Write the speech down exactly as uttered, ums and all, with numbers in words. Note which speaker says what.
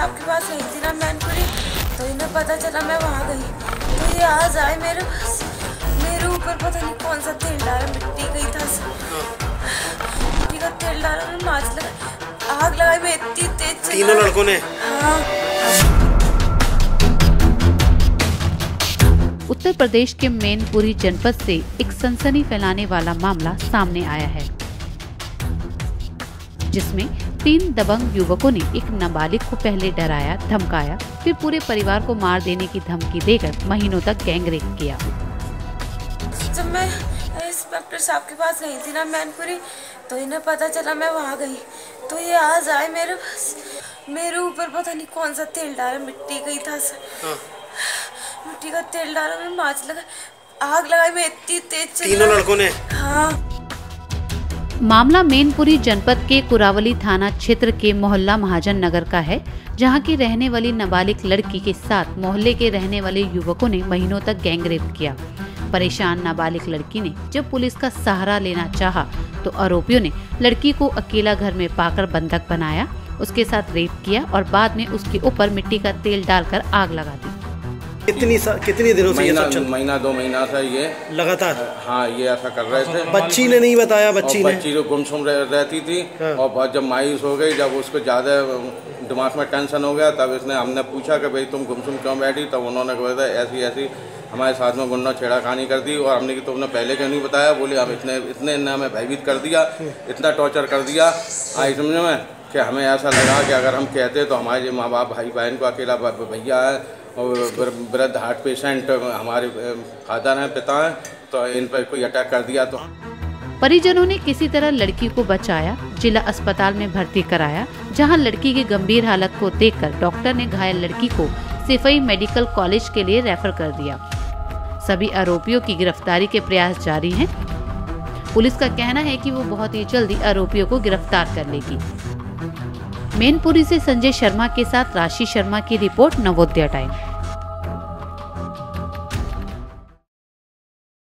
Speaker 1: साहब के पास गई थी ना मैनपुरी, तो इन्हें पता चला मैं वहाँ गई, तो ये आज आए मेरे पास। मेरे ऊपर पता नहीं कौन सा तेल डाला, मिट्टी गई था, मिट्टी का तेल डाला, मैं माच लगा, आग लगाई, मैं इतनी तेज।
Speaker 2: तीनों लड़कों ने?
Speaker 1: हाँ।
Speaker 3: उत्तर प्रदेश के मैनपुरी जनपद से एक सनसनी फैलाने वाला मामला सामने आया है, जिसमें तीन दबंग युवकों ने एक नाबालिग को पहले डराया, धमकाया, फिर पूरे परिवार को मार देने की धमकी देकर महीनों तक गैंगरेप किया।
Speaker 1: जब मैं इंस्पेक्टर साहब के पास गई थी ना मैनपुरी, तो इन्हें पता चला मैं वहाँ गई, तो ये आज आए मेरे पास। मेरे ऊपर पता नहीं कौन सा तेल डाला, मिट्टी गई था, मिट्टी का तेल डाला, मैं माच लगा, आग लगाई, मैं इतनी तेज।
Speaker 2: तीनों लड़कों ने?
Speaker 1: हाँ।
Speaker 3: मामला मैनपुरी जनपद के कुरावली थाना क्षेत्र के मोहल्ला महाजन नगर का है, जहां की रहने वाली नाबालिग लड़की के साथ मोहल्ले के रहने वाले युवकों ने महीनों तक गैंगरेप किया। परेशान नाबालिग लड़की ने जब पुलिस का सहारा लेना चाहा, तो आरोपियों ने लड़की को अकेला घर में पाकर बंधक बनाया, उसके साथ रेप किया और बाद में उसके ऊपर मिट्टी का तेल डालकर आग लगा दी।
Speaker 2: कितनी सा, कितनी दिनों से ये सब चल?
Speaker 4: महीना दो महीना से ये
Speaker 2: लगातार?
Speaker 4: हाँ, ये ऐसा कर रहे थे।
Speaker 2: बच्ची ने नहीं बताया? बच्ची ने?
Speaker 4: बच्ची तो गुमसुम रह, रहती थी। हाँ। और बहुत जब मायूस हो गई, जब उसको ज़्यादा दिमाग में टेंशन हो गया, तब इसने हमने पूछा कि भाई तुम गुमसुम क्यों बैठी, तब उन्होंने कहा ऐसी ऐसी हमारे साथ में गुंडा छेड़ाखानी कर दी, और हमने कि तुमने पहले क्यों नहीं बताया? बोले हम इतने इतने इन्हें हमें भयभीत कर दिया, इतना टॉर्चर कर दिया आई समझ में, कि हमें ऐसा लगा कि अगर हम कहते तो हमारे माँ बाप भाई बहन को, अकेला भैया है और वृद्ध हार्ट पेशेंट हमारे फादर हैं, पिता हैं, तो इन पर कोई अटैक कर दिया। तो
Speaker 3: परिजनों ने किसी तरह लड़की को बचाया, जिला अस्पताल में भर्ती कराया, जहां लड़की की गंभीर हालत को देखकर डॉक्टर ने घायल लड़की को सिफई मेडिकल कॉलेज के लिए रेफर कर दिया। सभी आरोपियों की गिरफ्तारी के प्रयास जारी हैं। पुलिस का कहना है कि वो बहुत ही जल्दी आरोपियों को गिरफ्तार कर लेगी। मैनपुरी से संजय शर्मा के साथ राशि शर्मा की रिपोर्ट, नवोदय टाइम।